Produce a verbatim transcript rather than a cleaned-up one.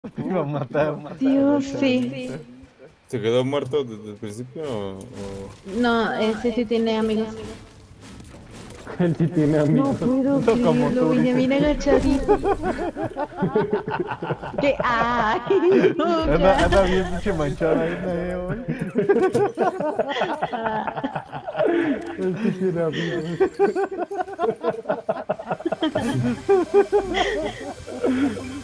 Te iba a matar. Dios, sí. ¿Se quedó muerto desde el principio o...? o- No, ese sí tiene amigos. Él sí tiene No amigos. puedo No como creerlo, tú, dice. Benjamín agachadito. ¿Qué? ¡Ay, no, Anda, ya! anda bien pinche manchada ahí, eh, hoy. Él sí tiene amigos.